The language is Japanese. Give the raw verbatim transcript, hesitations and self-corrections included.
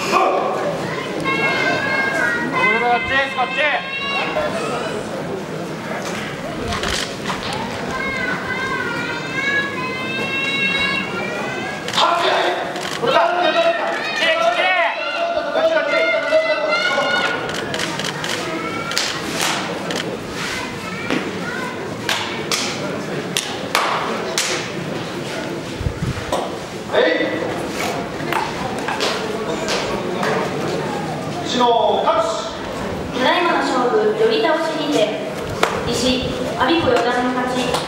こっち。 ただいまの勝負、寄り倒しにて石、阿鼻子四段の勝ち。